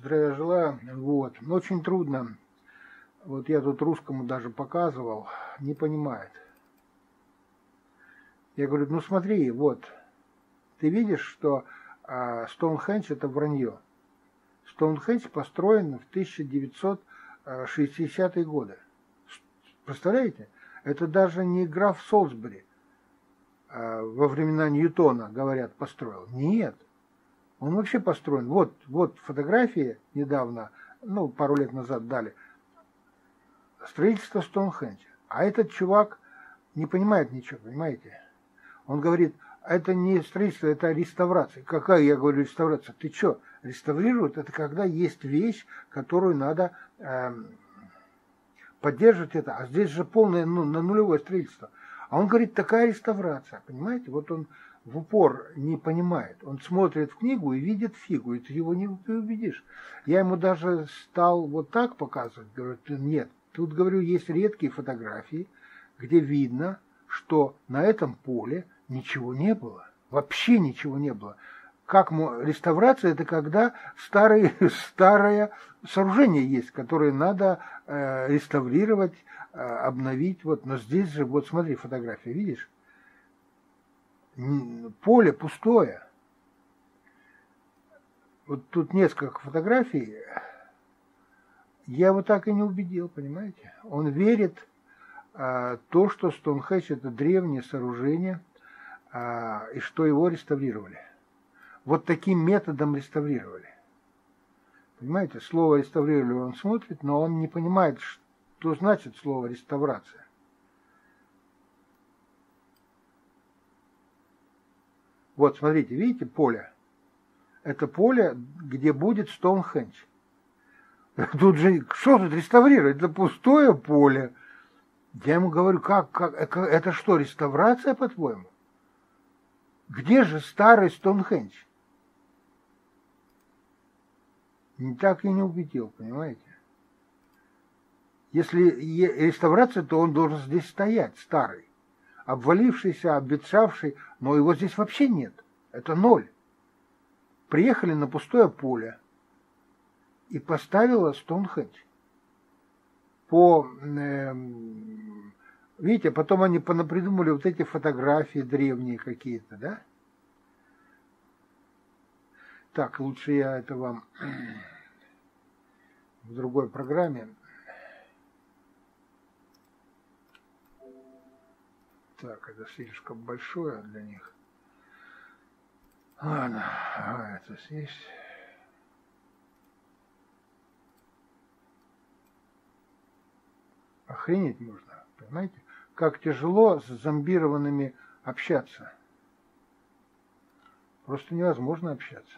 Здравия желаю. Вот. Но очень трудно. Вот я тут русскому даже показывал, не понимает. Я говорю, ну смотри, вот, ты видишь, что Стоунхендж это вранье. Стоунхендж построен в 1960-е годы. Представляете? Это даже не граф Солсбери во времена Ньютона, говорят, построил. Нет. Он вообще построен. Вот фотографии недавно, ну, пару лет назад дали. Строительство Стоунхенджа. А этот чувак не понимает ничего, понимаете? Он говорит, это не строительство, это реставрация. Какая, я говорю, реставрация? Ты что, реставрируют? Это когда есть вещь, которую надо поддерживать это. А здесь же полное, ну, на нулевое строительство. А он говорит, такая реставрация. Понимаете? Вот он в упор не понимает. Он смотрит в книгу и видит фигу. И ты его не убедишь. Я ему даже стал вот так показывать. Говорю, нет. Тут, говорю, есть редкие фотографии, где видно, что на этом поле ничего не было. Вообще ничего не было. Как реставрация, это когда старое сооружение есть, которое надо реставрировать, обновить. Вот. Но здесь же, вот смотри, фотография, видишь? Поле пустое. Вот тут несколько фотографий. Я его так и не убедил, понимаете? Он верит то, что Стоунхендж это древнее сооружение, и что его реставрировали. Вот таким методом реставрировали. Понимаете, слово реставрировали он смотрит, но он не понимает, что значит слово реставрация. Вот, смотрите, видите поле? Это поле, где будет Стоунхендж. Тут же, что тут реставрировать? Это пустое поле. Я ему говорю, как это что, реставрация, по-твоему? Где же старый Стоунхендж? Так и не убедил, понимаете? Если реставрация, то он должен здесь стоять, старый. Обвалившийся, обветшавший, но его здесь вообще нет. Это ноль. Приехали на пустое поле и поставила Стоунхендж. Видите, потом они понапридумали вот эти фотографии древние какие-то, да? Так, лучше я это вам в другой программе. Так, это слишком большое для них. Ладно, это здесь. Охренеть можно, понимаете? Как тяжело с зомбированными общаться. Просто невозможно общаться.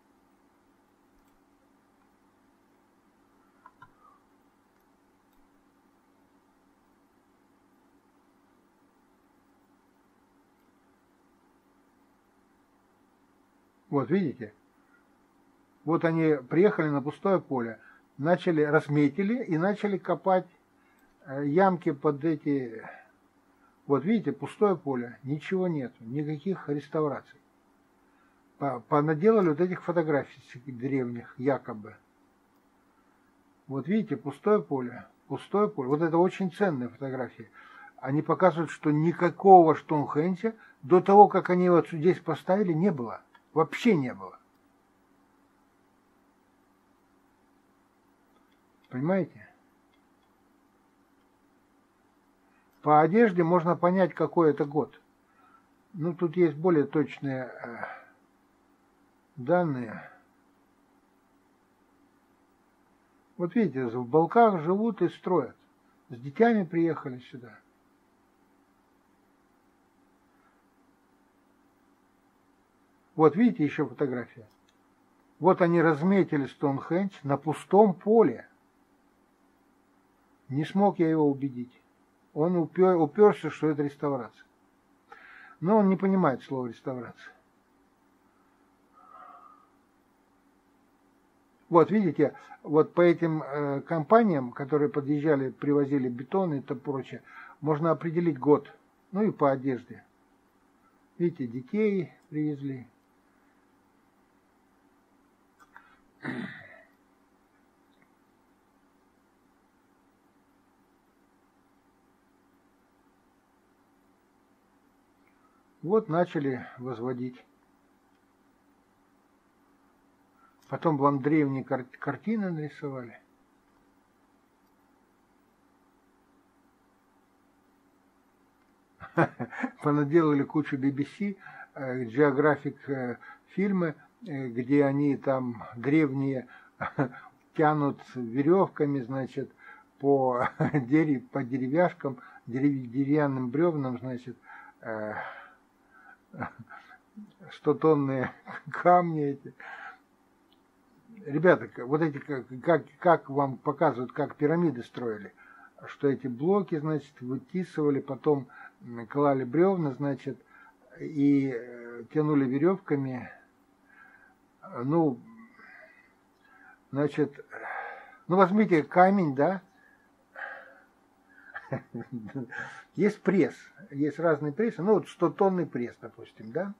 Вот видите? Вот они приехали на пустое поле, разметили и начали копать ямки под эти... Вот видите, пустое поле, ничего нет, никаких реставраций. Понаделали вот этих фотографий древних, якобы. Вот видите, пустое поле, пустое поле. Вот это очень ценные фотографии. Они показывают, что никакого Стоунхенджа до того, как они вот здесь поставили, не было. Вообще не было. Понимаете? По одежде можно понять, какой это год. Ну, тут есть более точные данные. Вот видите, в Балках живут и строят. С детьми приехали сюда. Вот видите еще фотография. Вот они разметили Стоунхендж на пустом поле. Не смог я его убедить. Он уперся, что это реставрация. Но он не понимает слова реставрация. Вот видите, вот по этим компаниям, которые подъезжали, привозили бетон и то прочее, можно определить год. Ну и по одежде. Видите, детей привезли. Вот начали возводить. Потом вам древние картины нарисовали. Понаделали кучу BBC, Geographic фильмы, где они там древние тянут веревками, значит, по деревяшкам, деревянным бревнам, значит, 100-тонные камни эти. Ребята, вот эти, как вам показывают, как пирамиды строили, что эти блоки, значит, вытисывали, потом клали бревна, значит, и тянули веревками. Ну, значит, ну возьмите камень, да, есть пресс, есть разные прессы, ну вот 100-тонный пресс, допустим, да,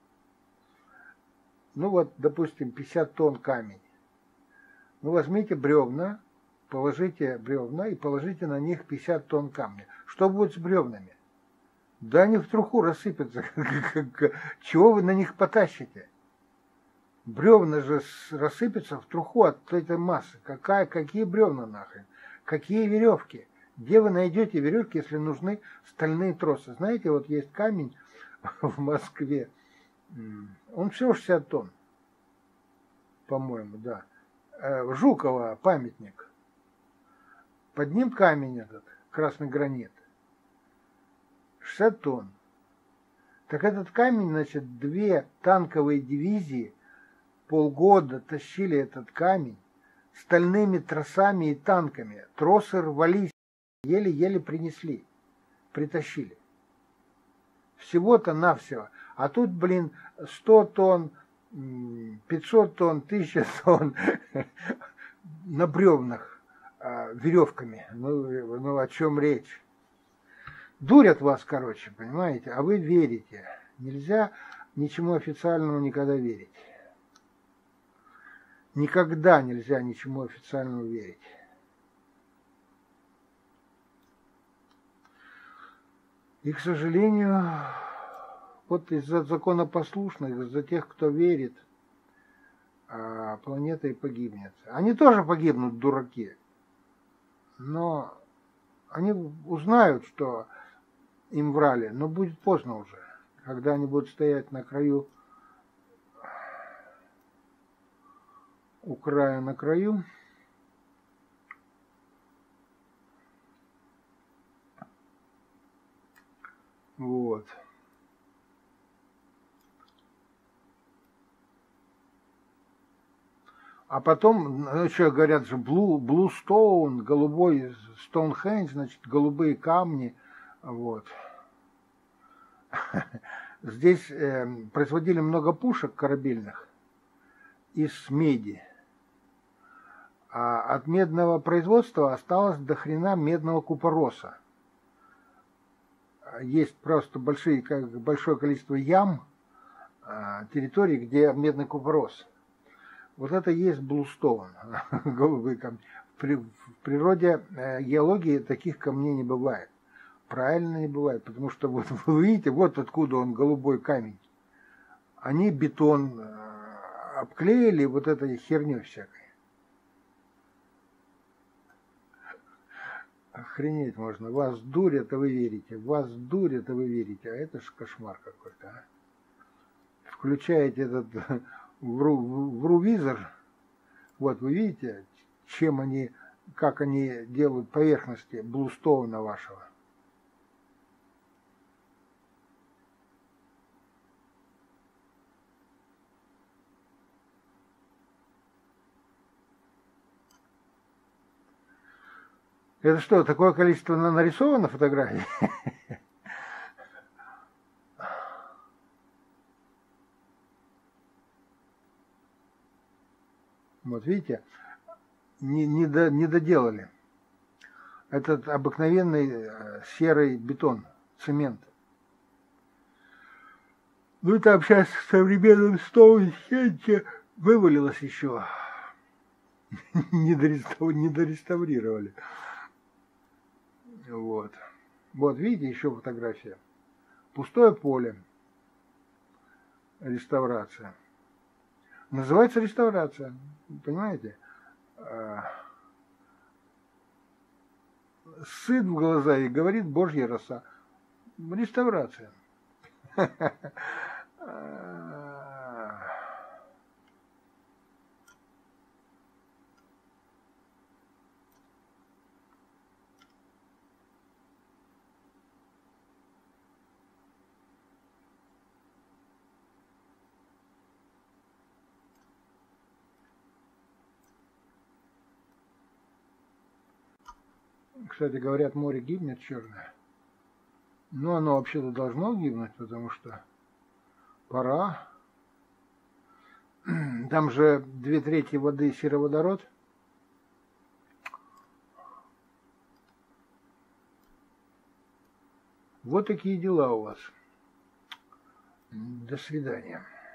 ну вот, допустим, 50 тонн камень. Ну возьмите бревна, положите бревна и положите на них 50 тонн камня. Что будет с бревнами? Да они в труху рассыпятся. Чего вы на них потащите? Бревна же рассыпятся в труху от этой массы. Какие бревна нахрен? Какие веревки? Где вы найдете веревки, если нужны стальные тросы? Знаете, вот есть камень в Москве. Он всего 60 тонн, по-моему, да. Жукова памятник. Под ним камень этот, красный гранит. 60 тонн. Так этот камень, значит, 2 танковые дивизии полгода тащили этот камень стальными тросами и танками. Тросы рвались, еле-еле принесли, притащили. Всего-то навсего. А тут, блин, 100 тонн, 500 тонн, 1000 тонн на бревнах веревками. Ну о чем речь? Дурят вас, короче, понимаете? А вы верите. Нельзя ничему официальному никогда верить. Никогда нельзя ничему официальному верить. И, к сожалению, вот из-за законопослушных, из-за тех, кто верит, планета и погибнет. Они тоже погибнут, дураки. Но они узнают, что им врали, но будет поздно уже, когда они будут стоять на краю, у края на краю. Вот. А потом, ну, еще говорят же, Blue Stone, голубой Stonehenge, значит, голубые камни. Вот. Здесь производили много пушек корабельных из меди. А от медного производства осталось до хрена медного купороса. Есть просто большое количество ям, территорий, где медный купорос. Вот это и есть блустоун, голубые камни. В природе геологии таких камней не бывает. Правильно не бывает, потому что вот вы видите, вот откуда он, голубой камень. Они бетон обклеили вот этой херней всякой. Охренеть можно. Вас дурят, а вы верите. Вас дурят, а вы верите. А это ж кошмар какой-то. А? Включаете этот врувизор. Вот вы видите, чем они, как они делают поверхности блустоуна вашего. Это что, такое количество нарисовано фотографий? Вот видите, не доделали. Этот обыкновенный серый бетон, цемент. Ну там сейчас в современном Стоунхендже вывалилось еще. Не дореставрировали. Вот. Вот, видите, еще фотография. Пустое поле. реставрация. Называется реставрация, понимаете? Сыт в глаза и говорит Божья роса. Реставрация. Кстати, говорят, море гибнет черное. Но оно вообще-то должно гибнуть, потому что пора. Там же 2/3 воды сероводород. Вот такие дела у вас. До свидания.